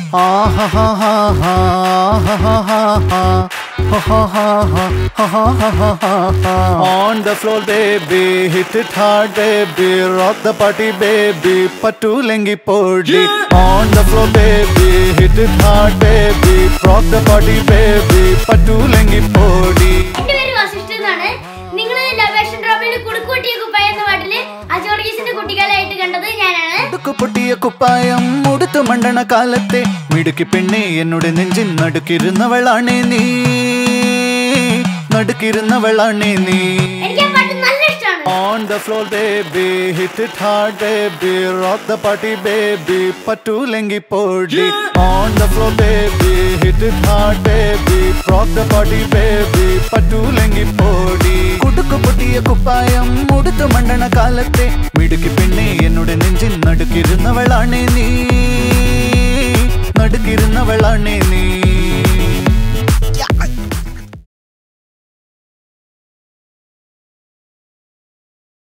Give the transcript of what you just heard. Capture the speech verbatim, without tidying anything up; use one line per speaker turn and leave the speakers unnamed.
On the floor baby, hit it hard baby, rock the party baby, pattu lengi podi. On the floor baby, hit it hard baby, rock the party baby, pattu lengi podi.
എൻ്റെ പേര് വസിഷ്ഠ എന്നാണ്. നിങ്ങൾ ലവേഷൻ ഡ്രോപ്പിൽ കുടുക്കുപൊട്ടിയ കുപ്പായം എന്ന പാട്ടിൽ അജോർഗീസിന്റെ കുട്ടിക്കാലായിട്ട് കണ്ടത് ഞാനാണ്.
കുടുക്കുപൊട്ടിയ കുപ്പായം ഉടുത്തു മണ്ടണ കാലത്തെ മിടുക്കി പെണ്ണെ എന്നോട് നെഞ്ചിൻ നടുക്കിരുന്നവളാണേ നീ, നടുക്കിരുന്നവളാണേ നീ.
എനിക്ക് ആ പാട്ട് നല്ല ഇഷ്ടമാണ്.
On the floor baby, hit it hard baby, rock the party baby, pattu lengi podi. On the floor baby, hit it hard baby, rock the party baby, pattu lengi podi. കുടുക്കുപൊട്ടിയ കുപ്പായം ഉടുത്തു മണ്ടണ കാലത്തെ മിടുക്കി പെണ്ണെ എന്നോട് നെഞ്ചിൻ നടുക്കിരുന്നവളാണേ നീ, നടുക്കിരുന്നവളാണേ നീ.